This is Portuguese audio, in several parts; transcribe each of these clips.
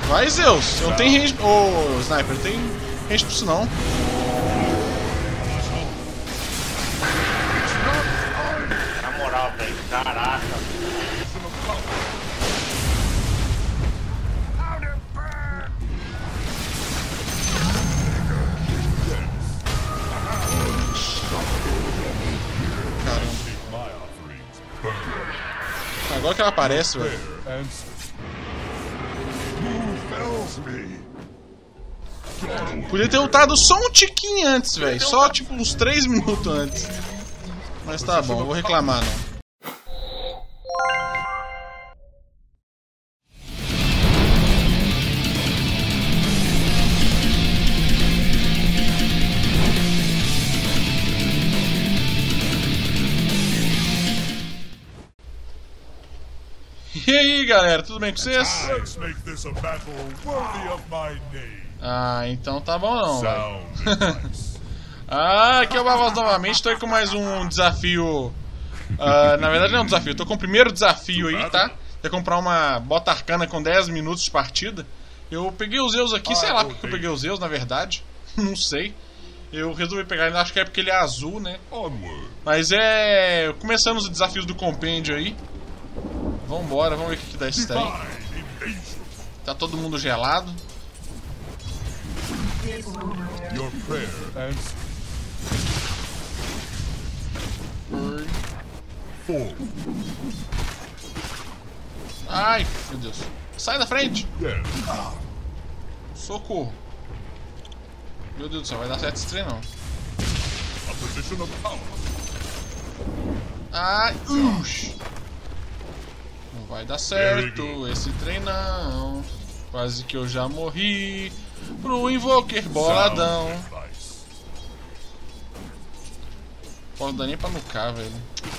Vai, Zeus. Eu não tenho range... Ô, Sniper, não tem range pra isso não. Na moral, velho. Caraca. Agora que ela aparece, velho. Podia ter lutado só um tiquinho antes, velho. Só tipo uns 3 minutos antes. Mas tá bom, não vou reclamar não. E aí galera, tudo bem com vocês? Ah, então tá bom não, velho. Ah, aqui é o Bavoz novamente, estou aí com mais um desafio. Na verdade não é um desafio, estou com o primeiro desafio aí, tá? É comprar uma bota arcana com 10 minutos de partida. Eu peguei os Zeus aqui, sei lá porque eu peguei os Zeus, na verdade. Não sei. Eu resolvi pegar ele, acho que é porque ele é azul, né? Mas é... começando os desafios do compêndio aí. Vambora, vamos ver o que dá esse trem. Tá todo mundo gelado. Ai, meu Deus. Sai da frente! Socorro. Meu Deus do céu, vai dar certo esse trem não. Ai, não vai dar certo esse trem não. Quase que eu já morri pro Invoker boladão. Pode dar nem pra nucar, velho.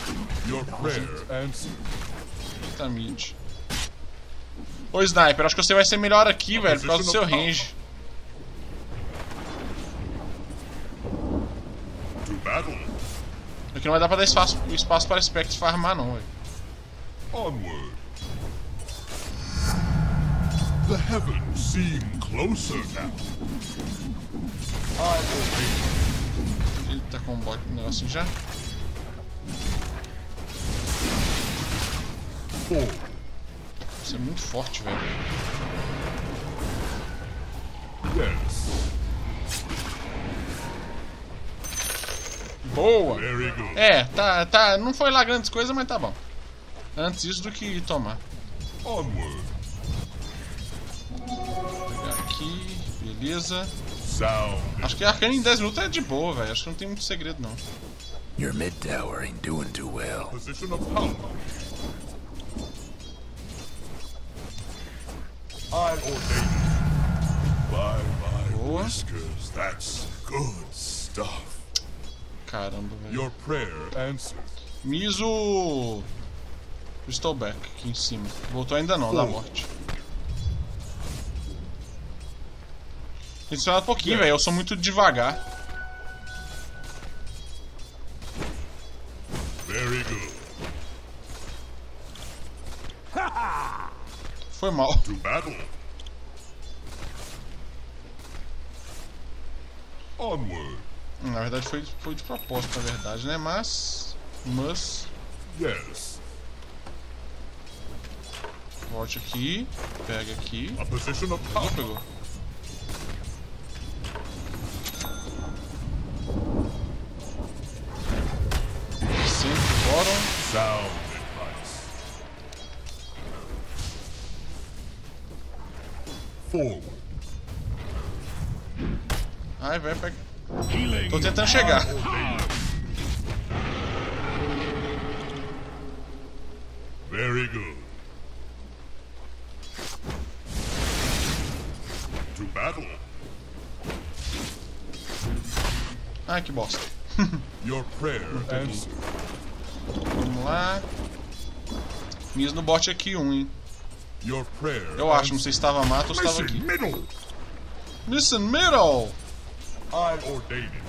Eita mid. Ô Sniper, acho que você vai ser melhor aqui, velho, por causa do seu range. Aqui não vai dar pra dar espaço para Spectre farmar não, velho. Onward. The heavens seem closer now. Ele tá com um negocinho já. Você é muito forte, velho. Yes. Boa! Very good. É, tá. Não foi lá grandes coisas, mas tá bom. Antes isso do que tomar. Onward. Vou pegar aqui, beleza. Sound. Acho que a Arcane em 10 minutos é de boa, velho. Acho que não tem muito segredo, não. Your mid tower ain't doing too well. Position of power. I ordain it. By my Boa. whiskers, that's good stuff. Caramba, velho. Your prayer answered. Miso... Crystalback aqui em cima. Voltou ainda não, da morte. Tem que esperar um pouquinho, velho. Eu sou muito devagar. Very good. Foi mal. To battle. Onward. Na verdade foi de propósito, na verdade, né? Mas... Yes. Volte aqui. Pega aqui. A position of Não power. pegou. Sempre bottom. Sound advice. Forward. Ai, vai, pega. Healing. Tô tentando chegar. Very good. To battle. Ai, que bosta. Your prayer answered. Vamos lá. Miss no bot aqui, hein? Your prayer. Eu acho, não sei se estava mato ou se estava aqui. Middle. Listen, middle! I ordain it.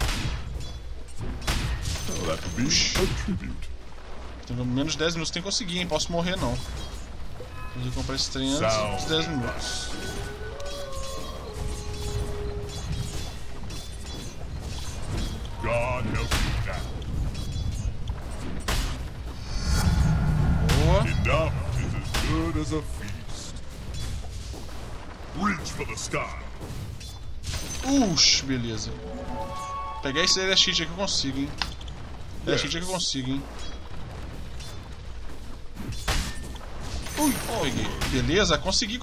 Oh, that could be a tribute. Tenho menos de 10 minutos, tem que conseguir, hein? Posso morrer não. Vou comprar esse trem antes dos 10 minutos. God help you now. Boa. Enough is as good as a feast. Reach for the sky. Beleza. Pegar esse Area Sheet aqui eu consigo, hein. Area Sheet aqui eu consigo, hein. Peguei. Beleza, consegui.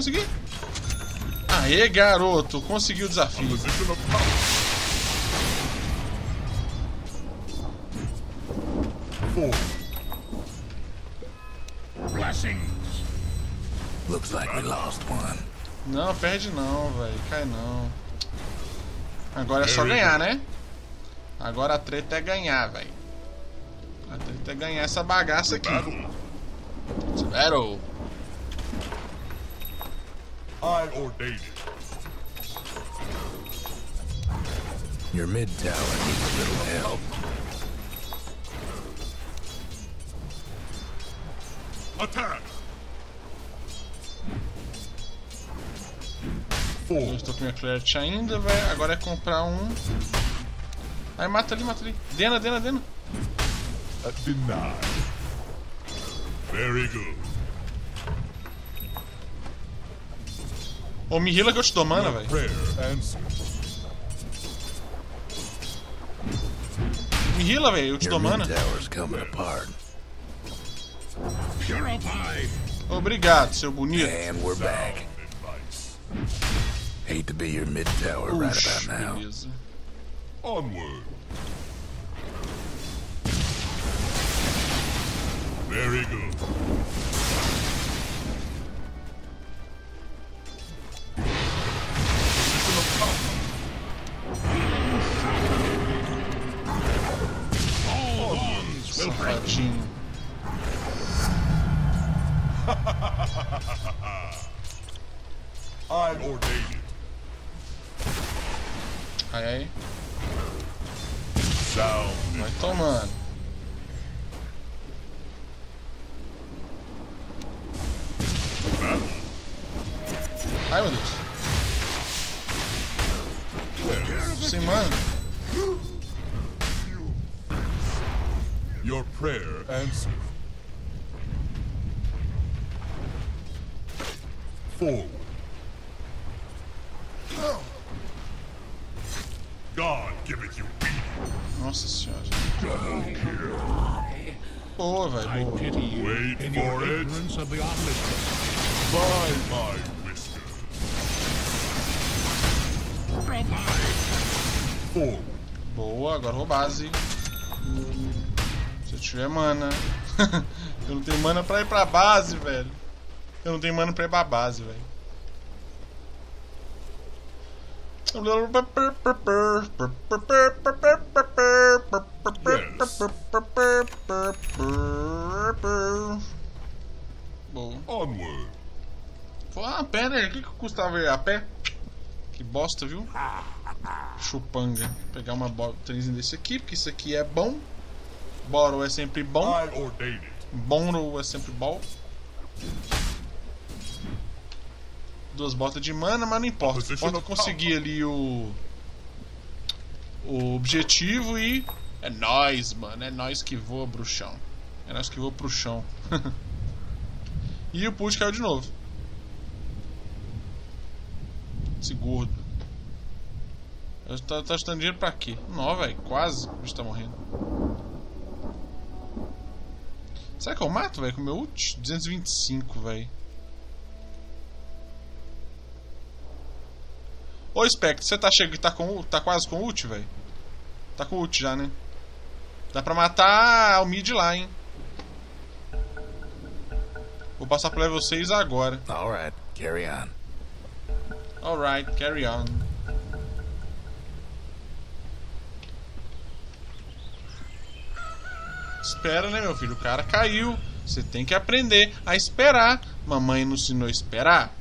Aê, garoto, consegui o desafio. Position of power. Blessings. Looks like we lost one. Não, perde não, velho. Cai não. Agora é só ganhar, né? Agora a treta é ganhar, velho. A treta é ganhar essa bagaça aqui. Battle. I ordain it. Your mid tower needs a little help. Attack. Eu estou com minha Clarity ainda, velho. Agora é comprar um. Aí mata ali. Dena. Denied. Very good. Ô, me heala que eu te dou mana, velho. Prayer answered. Me heala, velho. Eu te dou Your mana. mid tower's coming apart. Purified. Obrigado, seu bonito. And we're back. Advice. Hate to be your mid tower right about now. Beleza. Onward. Very good. Position of power. All ones will break. Safadinho. I ordain it. Aí. Sound. Vai tomando. Battle. Ai, meu Deus. Sem mana. Your prayer answered. Forward. God give it you. Nossa senhora. Boa, velho. Boa. Pity you Wait in for your it. ignorance of the omniscient. By my whisker. Forward. Boa, agora vou base. Se eu tiver mana. Eu não tenho mana pra ir pra base, velho. Eu não tenho mana pra ir pra base, velho. Boa. Onward. Ah, a pé, né? O que custava ir a pé? Que bosta, viu? Chupanga. Vou pegar uma trenzinha desse aqui, porque isso aqui é bom. Borrow é sempre bom. I ordain it. Borrow é sempre bom. 2 botas de mana, mas não importa. Importa eu conseguir ali o objetivo e é nóis, mano. É nóis que voa, bruxão. É nóis que voa pro chão. E o Put caiu de novo. Esse gordo. Tá gastando dinheiro pra quê? Não, velho. Quase o bicho tá morrendo. Será que eu mato, velho, com o meu ult? 225, velho. Ô, Spectre, você tá quase com ult, velho? Tá com ult já, né? Dá pra matar o mid lá, hein? Vou passar pro level 6 agora. Alright, carry on. Alright, carry on. Espera, né, meu filho? O cara caiu. Você tem que aprender a esperar. Mamãe não ensinou a esperar.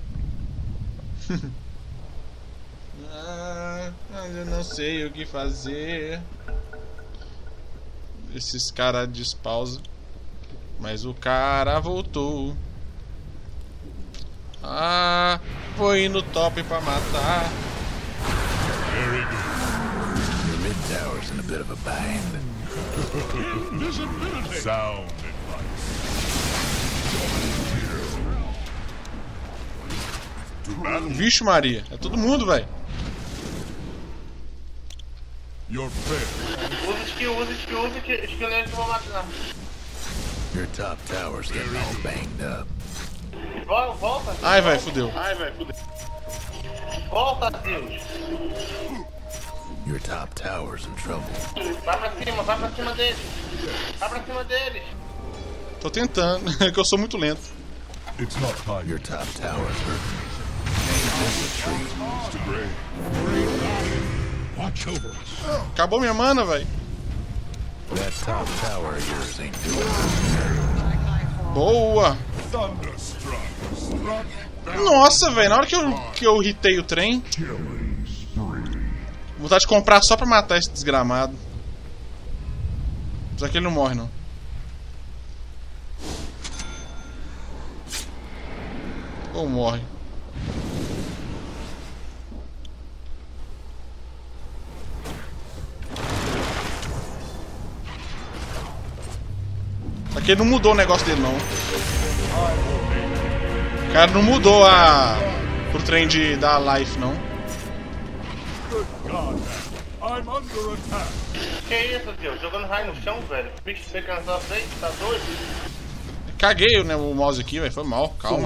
Mas eu não sei o que fazer. Esses caras despausa. Mas o cara voltou. Ah, foi no top pra matar. Very good. Your mid tower's in a bit of a bind. Invisibility. Sound advice. To battle. Vixe Maria, é todo mundo, velho. Your prayer. Usa skill, skill nele que eu vou matar. Your top tower's getting all banged up. Volta. Ai, vai, fudeu. Volta, Deus. Your top tower's in trouble. Vai pra cima deles. Vai pra cima deles. Tô tentando, é que eu sou muito lento. It's not time Your top tower's hurting. Ain't this a treat? to grave. Watch over us. Acabou minha mana, velho. That top tower of yours ain't doing Boa. Thunderstruck. Struck down. Nossa, velho, na hora que eu hitei o trem, Killing spree. vontade de comprar só pra matar esse desgramado. Só que ele não morre, não. Ou morre. Aqui ele não mudou o negócio dele, não. O cara não mudou pro trem da life, não. Good God, man. I'm under attack. Que isso, Deus? Jogando raio no chão, velho. Bicho pegando só frente, tá doido? Caguei, né, o mouse aqui, velho. Foi mal, calma.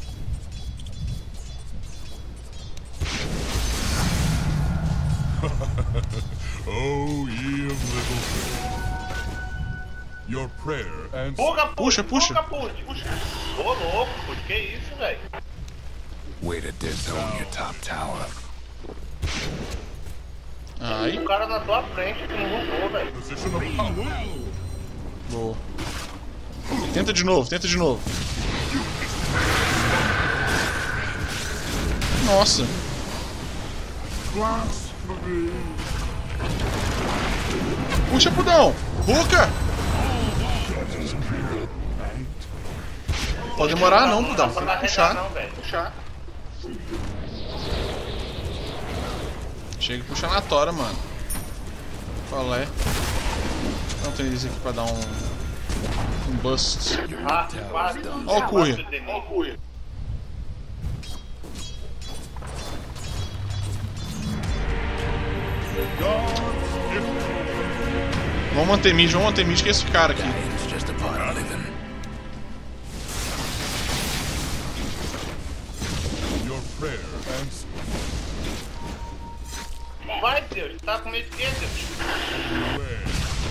Oh, ye of little faith. Your prayer and Puxa, puxa. Puxa. Ô, louco, puxa. Que isso, velho? Way to disown your top tower. Aí, O cara na tua frente que não roubou, velho. position of power. boa. Tenta de novo, tenta de novo. Nossa. Blasphemy. Puxa, pudão. Ruka. Pode demorar não, pudão. Tem que puxar. Não, velho. Puxar. Chega e puxa na tora, mano. Qual é? Não tem isso aqui pra dar um bust. Quase. Ó o Cuia. Vamos manter mid que é esse cara aqui. Dying's just a part of living. Your prayer and Vai, Deus. Tá com medo de quê, Deus? beware.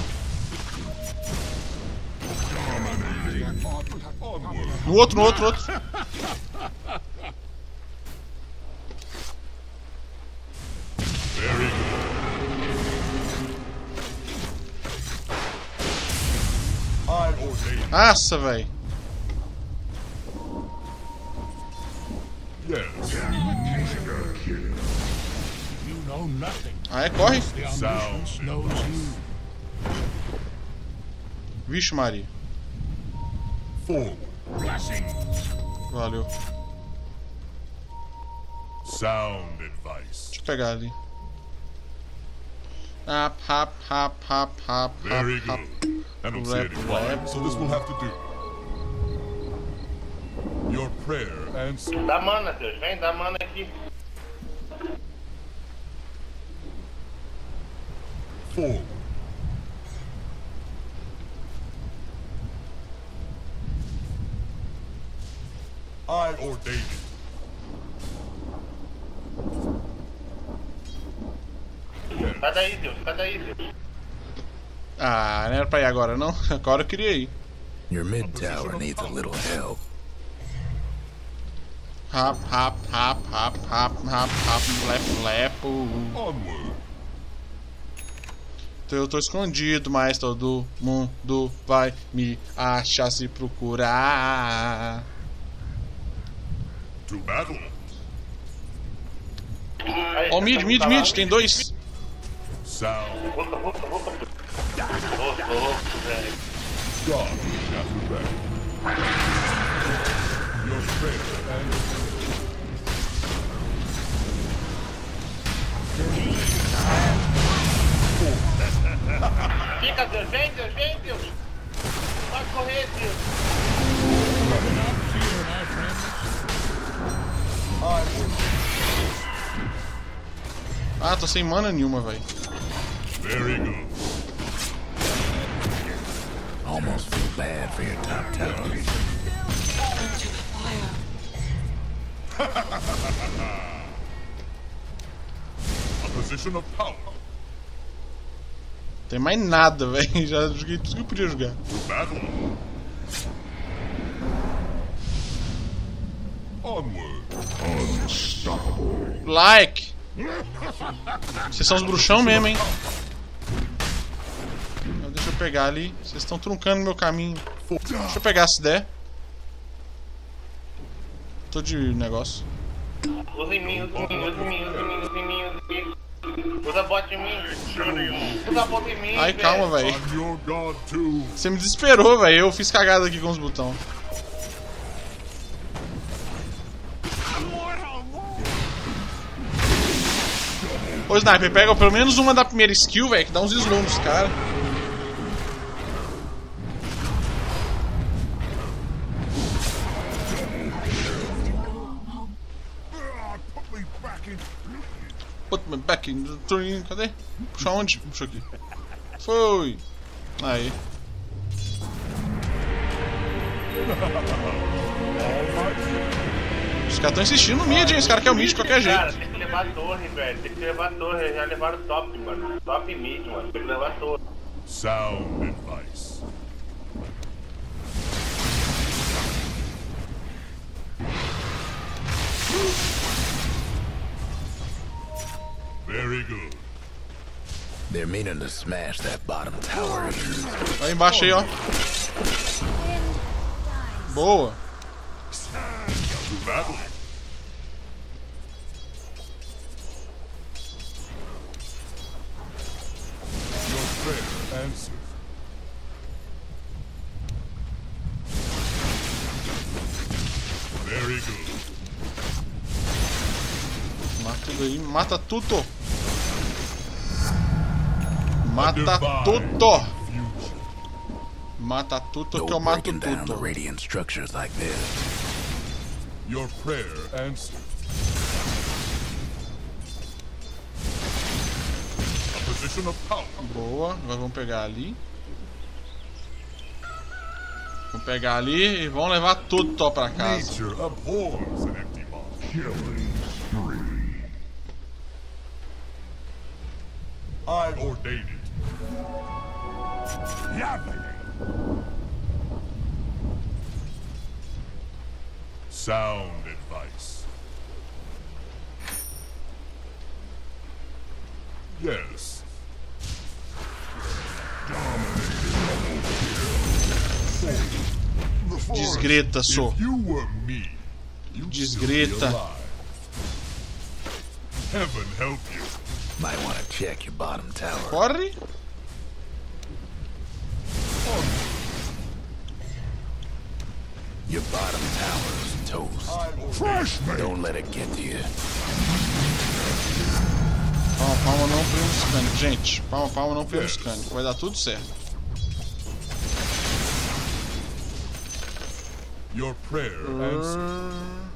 Onward. No outro. Very good. I ordain. Nossa, velho. Yes. You know nothing. Ah, é, corre. The Sound omniscience knows you. Vixe, Maria. Forward. Blessings. Valeu. Sound advice. Deixa eu pegar ali. Hap. Very good. I don't see any flying, so this will have to do. Your prayer and Dá mana, Deus. Vem, dá mana aqui. forward. I ordain it. Sai daí, Deus. Ah, não era pra ir agora, não? Agora eu queria ir. Your mid tower needs a little help. Rap, lepo. Onward. Eu tô escondido, mas todo mundo vai me achar se procurar. To battle. Aí, Ó, mid, tem dois. Sound. Volta. Ô, louco, velho. God after that. Your prayer and Ah, tô sem mana nenhuma, velho. Very good. Almost feel bad for your top tower. A position of power. Tem mais nada, velho. Já joguei tudo que eu podia jogar. To battle. Onward. Like! Vocês são os bruxão mesmo, hein? Deixa eu pegar ali. Vocês estão truncando meu caminho. Deixa eu pegar se der. Tô de negócio. Usa em mim, usa em mim, usa em mim, usa em mim, usa em mim, usa em mim. Usa bot em mim. Usa bot em mim. Ai, calma, velho. I'm your god too. Você me desesperou, velho. Eu fiz cagada aqui com os botões. Ô, Sniper, pega pelo menos uma da primeira skill, velho, que dá uns slow nos caras. Put me back in the train. Cadê? Puxa onde? Puxa aqui. Foi! Aí. Os caras estão insistindo no mid, hein? Os caras querem o mid de qualquer jeito. Cara, tem que levar a torre, velho. Tem que levar a torre. Já levaram o top, mano. Top e mid, mano. Tem que levar a torre. Sound advice. Very good. They're meaning to smash that bottom tower. Aí embaixo aí, ó. Boa. To battle. Your prayer answered. Very good. Mata tudo aí. Mata tudo. Mata tudo. Mata tudo que eu No mato breaking down the tudo. radiant structures like this. Your prayer answered. A position of power. Boa. Agora vamos pegar ali. Vamos pegar ali e vamos levar tudo pra casa. Nature abhors an empty box. Killing spree. I ordain it. Sound advice. Yes. Desgreta, sou. If you were me, you'd still be Desgreta. alive. Heaven help you. Might want to check your bottom tower. Corre. Your bottom tower's toast. Crush me. Don't let it get to you. Palma, palma não pelo mecânico, gente. Palma, palma não pelo mecânico. Vai dar tudo certo. Your prayer answered.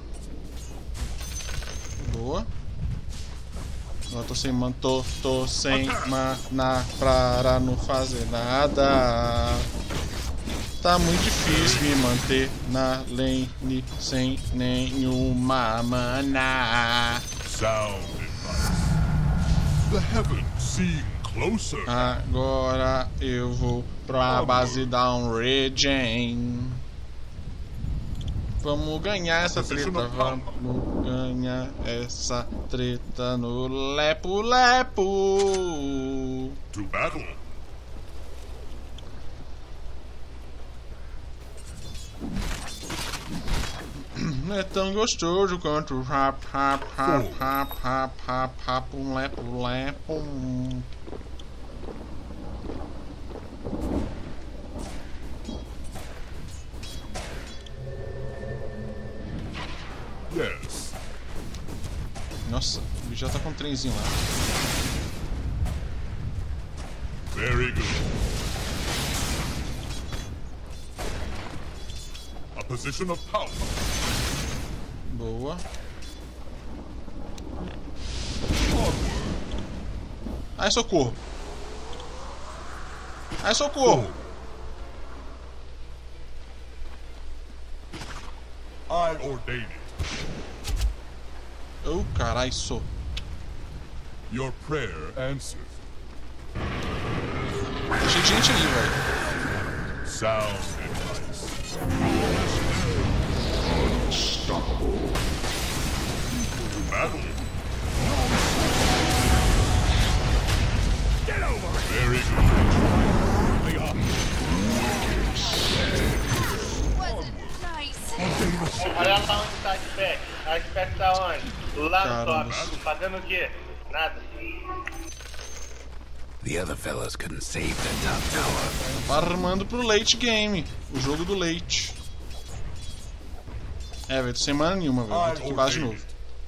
Boa. Agora tô sem mana, tô sem mana pra não fazer nada. Tá muito difícil me manter na lane sem nenhuma mana. Sound advice. The heavens seem closer. Agora eu vou pra base da Regen. Vamos ganhar essa treta, vamos ganhar essa treta no lepo-lepo. To battle. Não é tão gostoso quanto o rap, um lepo-lepo. Yes. Nossa, o bicho já tá com um trenzinho lá. Very good. A position of power. Boa. Ai, socorro. Ai, socorro. I ordain it. Oh, carai, sou. Your prayer answered. Tá cheio de gente ali, velho. Sound advice. Battle. Get over it! Very good. Wasn't nice. Olha lá onde tá a Spec. A Spec tá onde? Lá no Caramba. top. Fazendo o quê? Nada. The other fellas couldn't save that top tower. Farmando pro late game. O jogo do late. É, velho, tô sem mana nenhuma, velho. Vou ter que base de novo.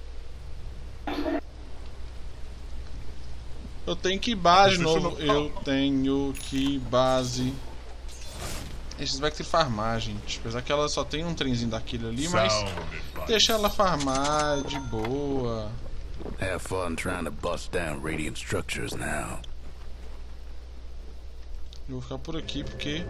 Eu tenho que base de novo. Eu tenho que base. Esses vai ter que farmar, gente. Apesar que ela só tem um trenzinho daquele ali, mas deixa ela farmar de boa. Have fun trying to bust down Radiant structures now. Eu vou ficar por aqui porque.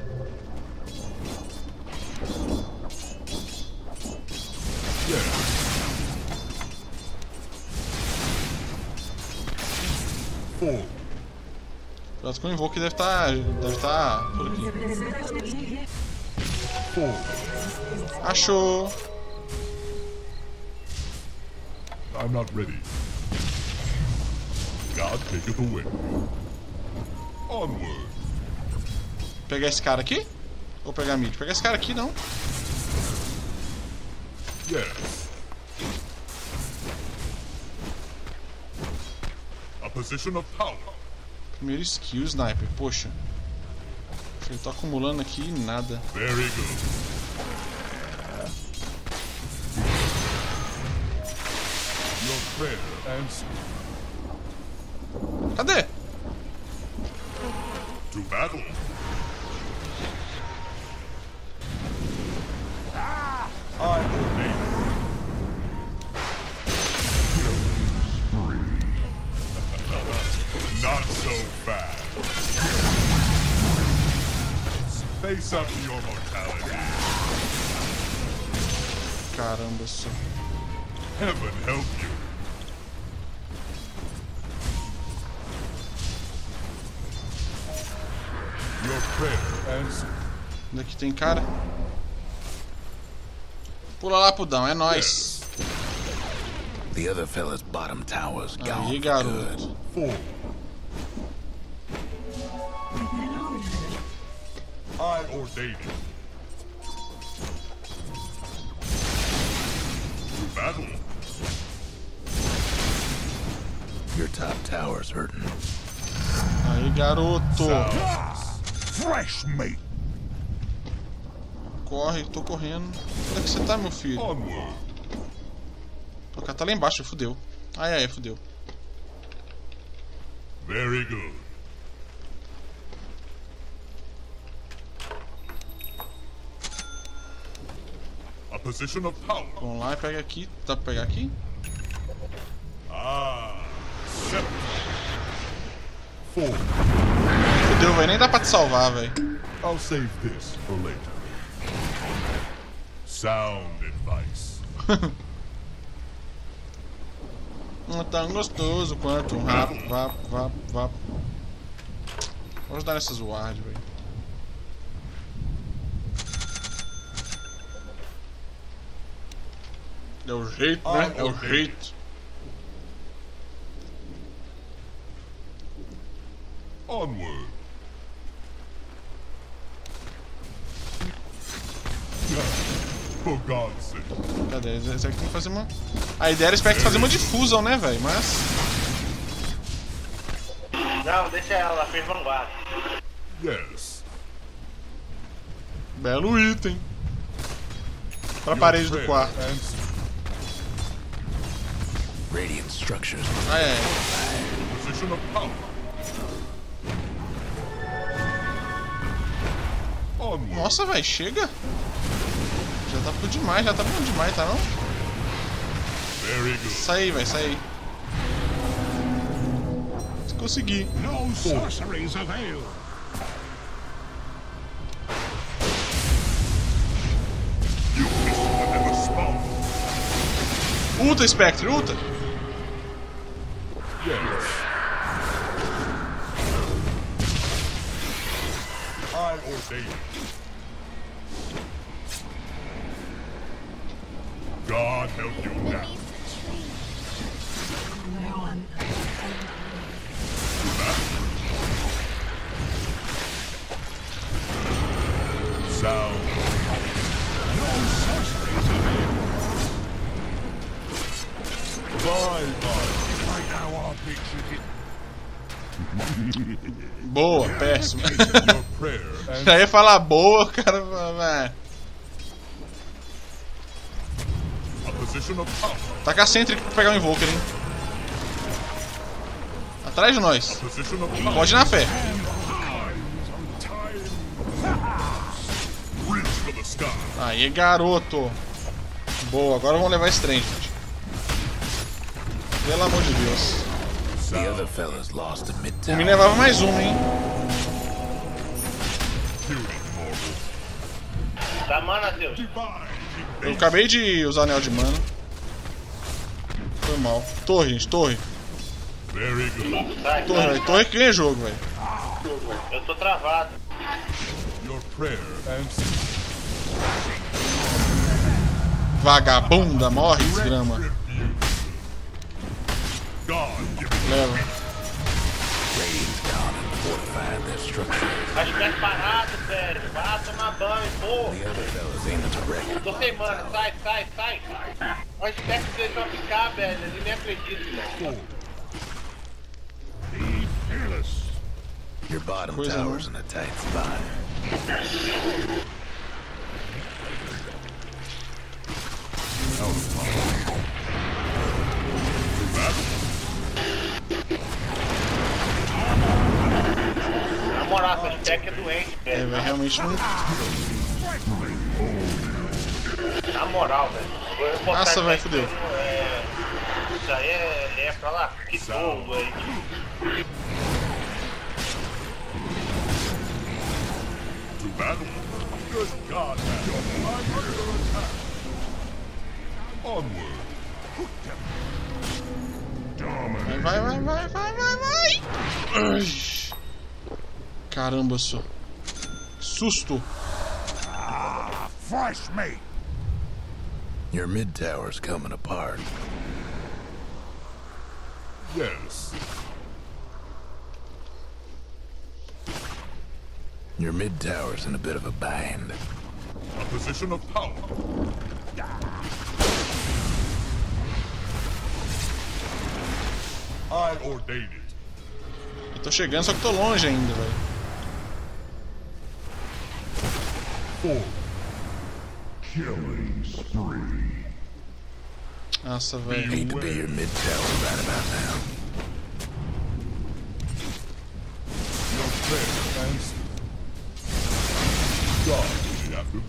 Parece que o Invoke deve estar por aqui. Achou! I'm not ready. God taketh away. Onward. Pegar esse cara aqui? Ou pegar mid? Pegar esse cara aqui não. Yes. A position of power. Primeiro skill, sniper. Poxa. Eu tô acumulando aqui nada. Very good. Your prayer answered. Cadê? To battle. I ordain. Not so fast. Face up to your mortality. Caramba, só. Heaven help you. Your prayer answered. Onde é que tem cara? Pula lá, pudão, é nóis. The other fella's bottom tower's Aí, gone for garoto. good. 4. I ordain it. To battle. Your top tower's hurting. Aí, garoto. Fresh meat! Corre, tô correndo. Onde é que você tá, meu filho? Onward. O cara tá lá embaixo, fudeu. Ai, fudeu. Very good. A position of power. Vamos lá e pega aqui. Dá pra pegar aqui? Ah. 7. 4. Fudeu, velho. Nem dá pra te salvar, velho. I'll save this for later. Sound advice. Não é tão gostoso quanto um rap, vap. Vou ajudar nessas ward, velho. É o jeito, né? É o jeito. Onward. For God's sake. Cadê? Esse aqui tem que fazer uma... A ideia era esperar fazer uma diffusion, né, velho? Mas... Não, deixa ela fez vanguarda. Yes. Belo item. Pra parede do quarto. Radiant structures. Position of power. Onward. Nossa, velho, chega. Já tá por demais, já tá bom demais, tá não? Very good. Sai aí, velho, sai aí. Consegui. No sorceries avail. Ulta, Spectre, ulta! Yes. I ordain it. God help you now. Sound. No sorceries avail. Right now our picture Boa, péssimo. Your prayer and Já ia falar boa, o cara vai. a position of power. Taca a Sentry pra pegar o Invoker, hein? Atrás de nós. Position of power. Pode ir na fé. Reach for the sky. Aí, garoto. Boa, agora vamos levar esse trem, gente. Pelo amor de Deus. The other fellas lost a Por mim mid-tower. levava mais uma, hein? Dá mana, Deus. Eu acabei de usar anel de mana. Foi mal. Torre, gente, torre. Very good. Sai, Torre, velho. Torre que ganha jogo, velho. Eu tô travado. Your prayer and Vagabunda, morre, desgrama. God give it. Leva. Raiden's gone and fortified their structure. Mas fica parado, velho. Vai tomar banho, pô. The other fellas aimed to wreck it. Tô sem mana, sai. Olha o Spectre deixou ficar, velho. Ele nem acredita, velho. be fearless. Your bottom Where's tower's in a tight spot. Na moral, essa Spectre é doente, É, velho. velho, realmente não. Na moral, velho. Vou botar Nossa, isso velho, aí fudeu. Isso aí é pra lá. Que todo aí. To battle. Good God, man. I'm under attack. Onward. Vai. Ai. Caramba, só. Susto. Fresh meat. Your mid-tower's coming apart. Yes. Your mid-tower's in a bit of a bind. A position of power. I ordain it. Eu tô chegando, só que tô longe ainda, velho. Forward. Killing spree. Nossa, velho. Hate to be your mid-tower right about now. Your prayer and God will be after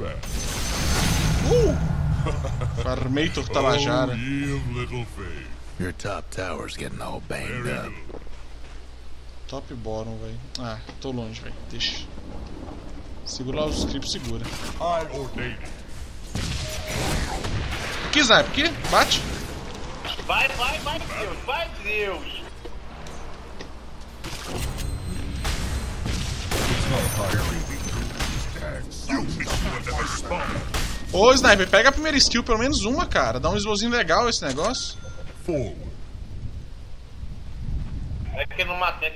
that. Farmei Tabajara. Oh, ye of little faith. Your top tower's getting all banged Very up. good. Top e bottom, velho. Ah, tô longe, velho. Deixa. Segura lá os scripts, segura. I ordain it. Aqui, Sniper, aqui. Bate. Vai, Deus. Vai, Deus. Ô, Sniper, pega a primeira skill, pelo menos uma, cara. Dá um slowzinho legal esse negócio. Forward. É que não mata.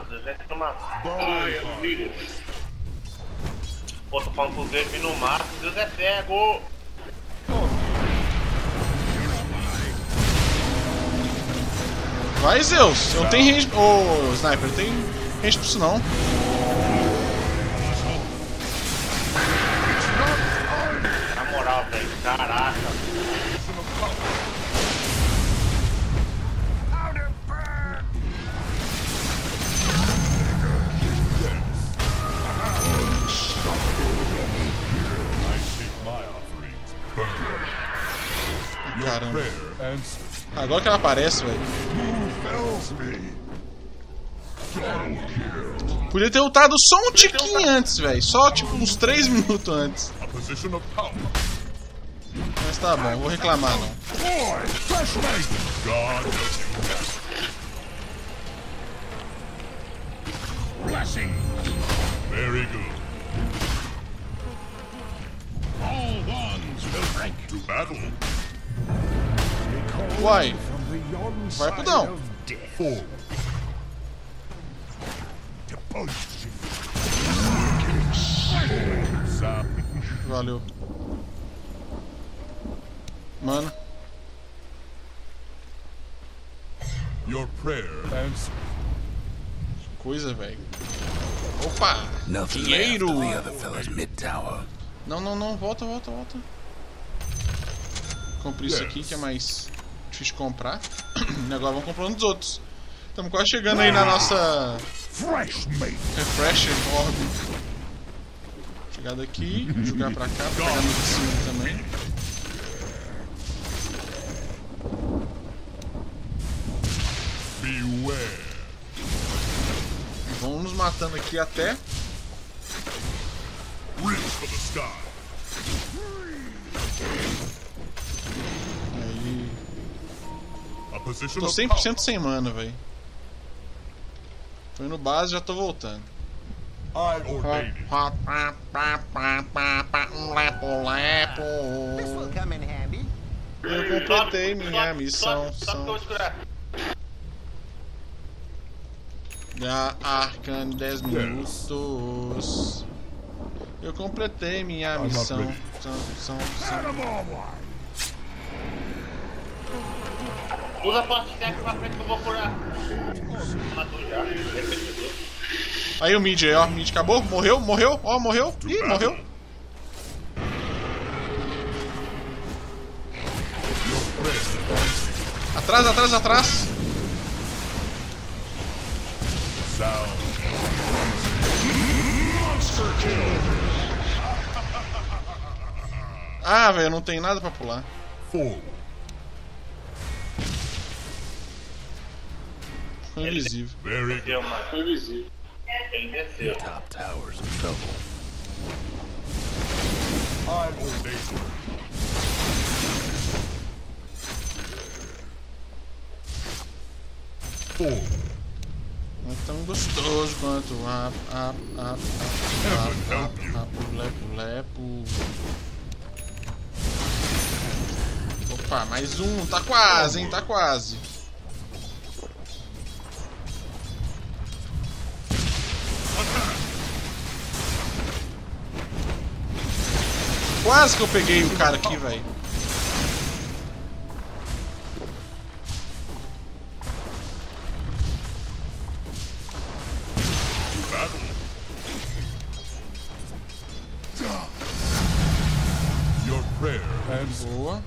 Pô, tô falando pro Deus vir no mato. Deus é cego. Vai, Zeus. Eu não tenho range. Ô, Sniper, não tem range pra isso não. Na moral, velho. Caraca. I take my offerings. Burn. Caramba. Prayer answered. Agora que ela aparece, velho. Fells me. Podia ter ultado só um tiquinho antes, velho. Só tipo uns 3 minutos antes. A position of power. Mas tá bom, vou reclamar não. Boy, fresh mate. God help you. Blessing. Very good. All ones will rank. To battle. Uai, From beyond vai pro sight não. of death. Forward. Devotion. Sound. Valeu. Mano, Your prayer answered. coisa, velho. Opa! Nothing left Dinheiro! of the other fella's mid tower. Não, não, não, volta, volta, volta. Compre isso aqui que é mais difícil de comprar. E agora vamos comprando os outros. Estamos quase chegando aí na nossa Fresh mate. Refresher Orb. Chegar daqui, jogar pra cá, pegar no de cima também. Beware. Vamos nos matando aqui até. Reach for the sky. Aí. A position Tô of 100% sem mana, velho. Tô indo base e já tô voltando. power. I ordain it. Lepo. Come in handy. Eu completei minha missão. Só que eu vou segurar. Da Arcane 10 minutos. Eu completei minha missão. São. Usa a parte técnica pra frente que eu vou curar. Matou já. Aí o mid aí, ó. Mid acabou? Morreu? Morreu? Ó, morreu? Ih, morreu. Atrás, atrás, atrás. Sound. Ah, velho, não tem nada pra pular. Forward. Foi invisível. Very good. Deu, mano. Foi visível. Ele desceu. Top tower's in trouble. I ordain it. Forward. Não é tão gostoso quanto lepo. Opa, mais um. Tá quase, hein? Tá quase. Quase que eu peguei o cara aqui, velho. Battle. Your prayer answered. Boa.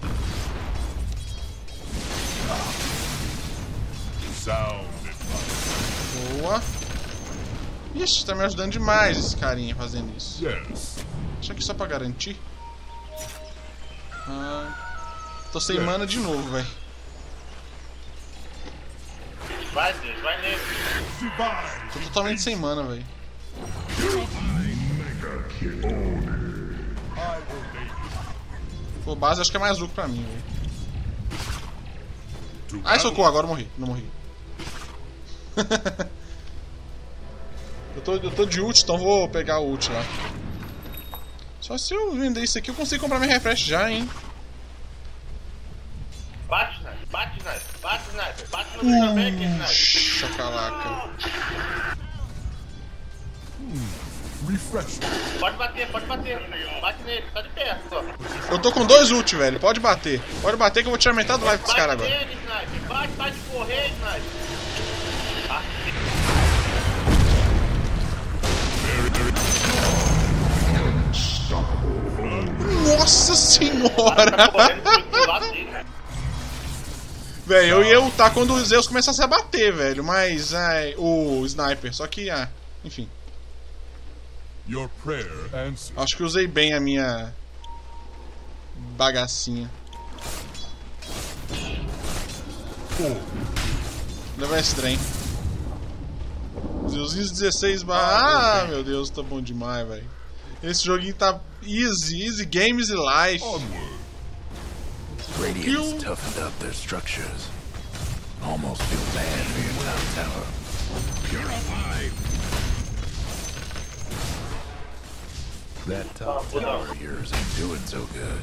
Sound advice. Boa. Ixi, tá me ajudando demais esse carinha fazendo isso. Yes. Deixa aqui só pra garantir. Tô sem mana de novo, velho. Vai, Deus, vai nele. Divine. Tô totalmente sem mana, velho. I ordain it. Pô, base acho que é mais lucro pra mim, velho. To Ai, battle. socorro, agora eu morri. Não morri. eu tô de ult, então vou pegar o ult lá. Só se eu vender isso aqui eu consigo comprar minha refresh já, hein. Bate, sniper. Bate, sniper. Bate, sniper. Bate no meu também aqui, sniper. Chacalaca. Refresh. Pode bater, pode bater. Bate nele, tá de perto só. Eu tô com 2 ult, velho. Pode bater. Pode bater que eu vou tirar metade do life desse cara Bate agora. nele, sniper. Bate, bate correr, sniper. Ah, Nossa senhora! tá correndo pro lado dele. Velho, eu ia ultar quando os Zeus começassem a bater, velho. Mas, o sniper. Só que, enfim. Your prayer answered. Acho que usei bem a minha bagacinha. Forward. Levar esse trem. Zeuzinho 16 barra. Ah, meu Deus, tá bom demais, velho. Esse joguinho tá easy games e life. Radiant's toughened up their structures. Almost feel bad for your top tower. Purified. That top tower of yours ain't doing so good.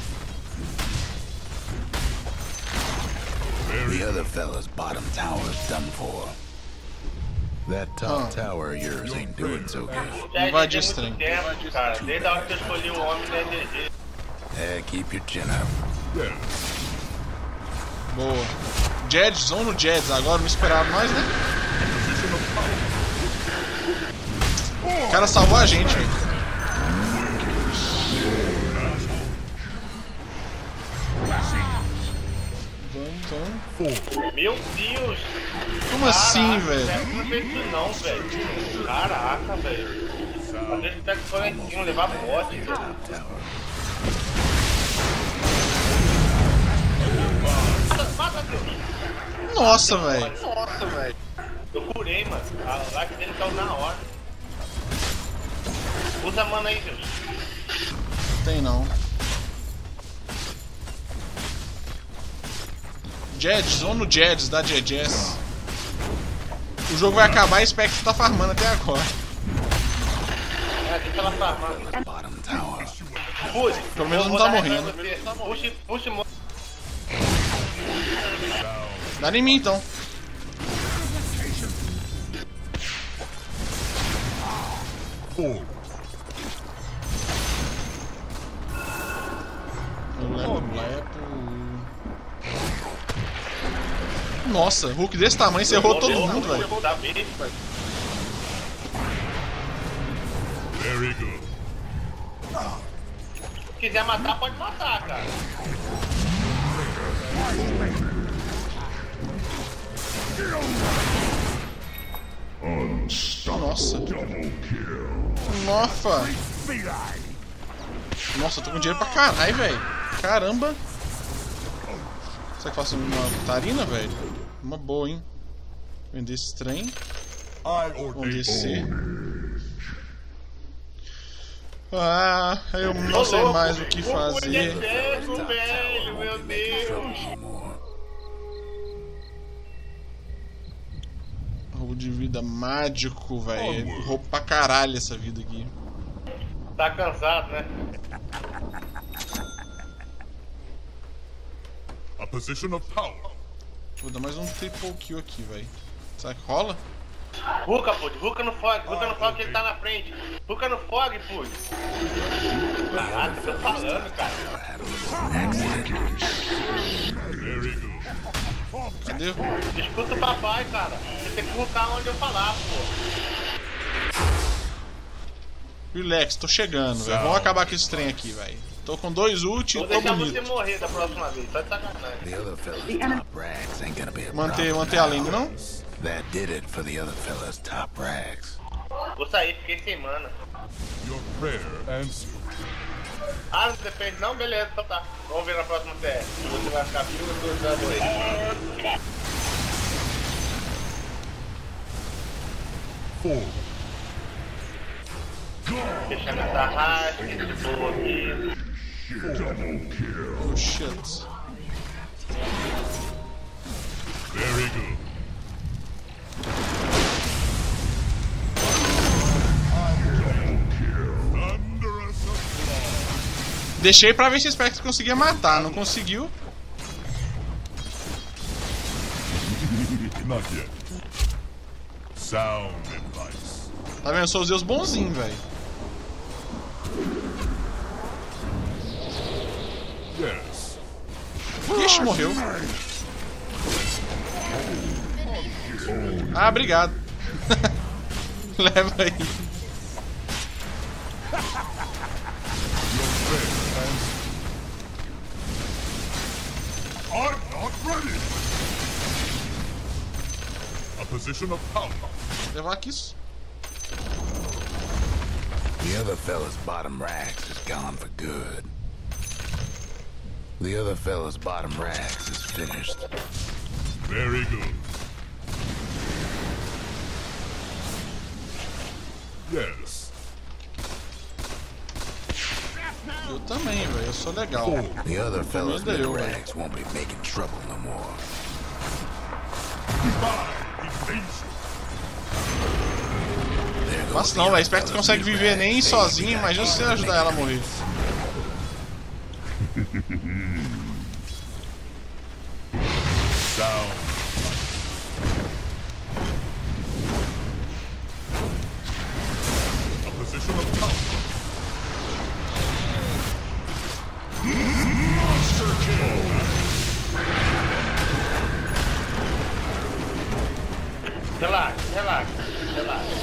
The other fella's bottom tower's done for. That top tower of yours ain't doing so good. Já Invade tem estranho. muito tempo, cara. Desde a hora que eu escolhi o homem da DG. Keep your chin up. Boa. Jeds, vamos no Jeds agora, não esperava mais, né? O cara salvou a gente, velho. Vamos. Meu Deus! Como assim, velho? Não fez isso não, velho. Caraca, velho. Às vezes pega o coletinho, levar bote, velho. Mata, Deus. Nossa, velho. Eu curei, mano. A life dele caiu na hora. Usa a mana aí, Deus. Tem não. Jeds, vamos no Jeds, da JJS. O jogo vai acabar e Spectre tá farmando até agora. É, deixa ela farmar. Bottom tower. Puxa, Pelo menos eu não vou tá dar morrendo. pra você. Puxa, Dá em mim então. Nossa, Hulk desse tamanho, você errou todo mundo, velho. Tá bem, pai. Very good. Se quiser matar, pode matar, cara. Nossa. Nossa, eu tô com dinheiro pra caralho, velho. Caramba. Será que eu faço uma tarina, velho? Uma boa, hein? Vender esse trem. Vamos descer. Ah, eu não sei mais o que fazer. Velho, meu Deus. Roubo de vida mágico, velho. Roubo pra caralho essa vida aqui. Tá cansado, né? A position of power. Vou dar mais um triple kill aqui, velho. Será que rola? Ruka, pô, Ruka no fog que ele tá na frente. Ruka no fog, pô. Ah, tô falando, cara. Very good. Cadê? Escuta o papai, cara. Você tem que colocar onde eu falar, pô. Relax, tô chegando, velho. Vamos acabar com esse trem aqui, velho. Tô com 2 ult e Vou tô deixar você bonito. morrer da próxima vez, tá de sacanagem. The other fella's top rags ain't gonna be a problem. Manter a lane, não? That did it for the other fella's top rags. Vou sair, fiquei sem mana. Your prayer answered. Ah, não depende não? Beleza, então tá. Vamos ver na próxima TR. Você vai ficar vivo e eu vou morrer. 4. Deixa minha tarraxa, boa aqui. Oh shit. Very good. Thunderous applause. Deixei pra ver se o Spectre conseguia matar, não conseguiu. Not yet. Sound advice. Tá vendo? Sou os Zeus bonzinhos, velho. Yes. Ixi, morreu. Ah, obrigado. Leva aí. I'm not ready. A position of power. Levar aqui isso. The other fella's bottom rags is gone for good. The other fella's bottom rags is finished. Very good. Yes. Eu também, velho. Eu sou legal. The other fellas in the eu, velho. rags won't be making trouble no more. Mas não, velho. Spectre consegue viver nem sozinho. Imagina se você ajudar ela a morrer. Down. A position of power. Monster kill. Relaxa, relaxa, relaxa.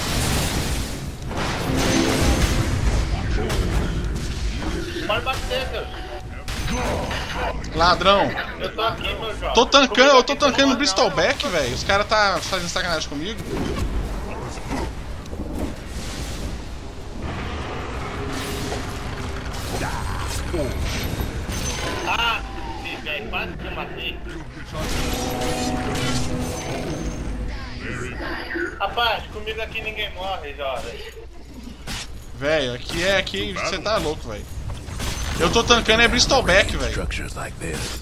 Pode bater, Deus. Ladrão. Eu tô aqui, meu jovem. Eu tô tancando o Bristolback, velho. Os caras tá fazendo sacanagem comigo. Ah, sim, velho. Quase que eu matei. Rapaz, comigo aqui ninguém morre, jovem. Velho, aqui você tá louco, velho. Eu tô tancando é Bristolback, velho. Structures like this.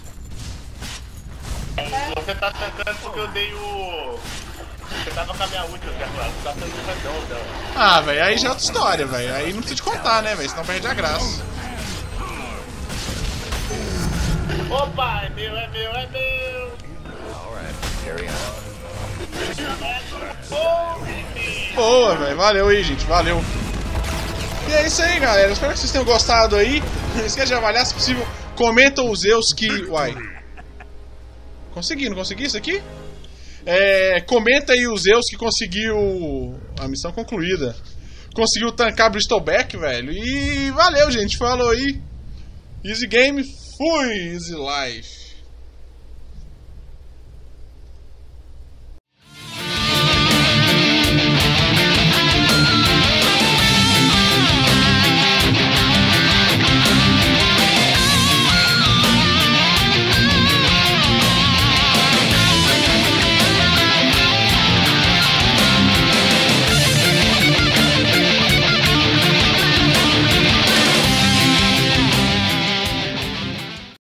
Você tá tancando porque eu dei o... Você tava com a minha última, cara. Você tá tancando redonda. Ah, velho, aí já é outra história, velho. Aí não precisa te contar, né, velho? Senão perde a graça. Opa, é meu, é meu, é meu. Alright, carry on. Boa, velho. Valeu aí, gente. Valeu. E é isso aí, galera. Espero que vocês tenham gostado aí. Não esquece de avaliar, se possível. Comenta os Zeus que... Uai. Consegui, não consegui isso aqui? Comenta aí os Zeus que conseguiu... A missão concluída. Conseguiu tancar Bristolback, velho. E valeu, gente. Falou aí. Easy game. Fui. Easy life.